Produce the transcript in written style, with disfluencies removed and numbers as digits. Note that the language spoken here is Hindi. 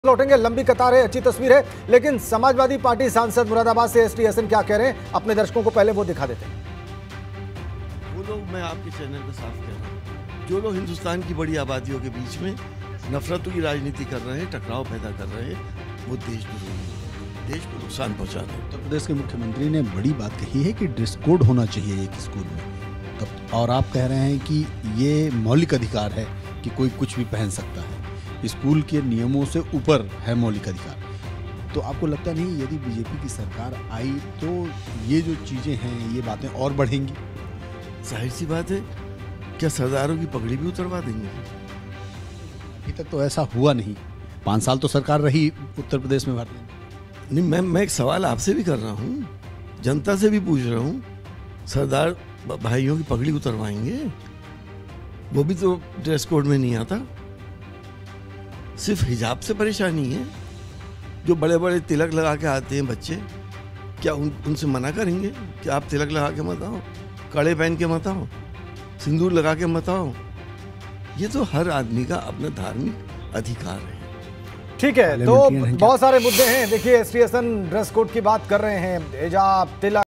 लौटेंगे। लंबी कतार है, अच्छी तस्वीर है, लेकिन समाजवादी पार्टी सांसद मुरादाबाद से एसटी हसन क्या कह रहे हैं अपने दर्शकों को पहले वो दिखा देते हैं। वो लोग, मैं आपके चैनल पे साफ कह रहा हूँ, जो लोग हिंदुस्तान की बड़ी आबादियों के बीच में नफरतों की राजनीति कर रहे हैं, टकराव पैदा कर रहे हैं, वो देश को नुकसान पहुंचा रहे हैं। उत्तर प्रदेश के मुख्यमंत्री ने बड़ी बात कही है कि ड्रेस कोड होना चाहिए एक स्कूल में, और आप कह रहे हैं कि ये मौलिक अधिकार है कि कोई कुछ भी पहन सकता है, स्कूल के नियमों से ऊपर है मौलिक अधिकार। तो आपको लगता नहीं यदि बीजेपी की सरकार आई तो ये जो चीज़ें हैं ये बातें और बढ़ेंगी? जाहिर सी बात है, क्या सरदारों की पगड़ी भी उतरवा देंगे? अभी तक तो ऐसा हुआ नहीं। 5 साल तो सरकार रही उत्तर प्रदेश में भारतीय। नहीं, मैं एक सवाल आपसे भी कर रहा हूँ, जनता से भी पूछ रहा हूँ, सरदार भाइयों की पगड़ी उतरवाएंगे? वो भी तो ड्रेस कोड में नहीं आता। सिर्फ हिजाब से परेशानी है। जो बड़े बड़े तिलक लगा के आते हैं बच्चे, क्या उनसे मना करेंगे कि आप तिलक लगा के मत आओ, कड़े पहन के मत आओ, सिंदूर लगा के मत आओ? ये तो हर आदमी का अपना धार्मिक अधिकार है। ठीक है, तो बहुत सारे मुद्दे हैं। देखिए, एसटी हसन ड्रेस कोड की बात कर रहे हैं, हिजाब, तिलक।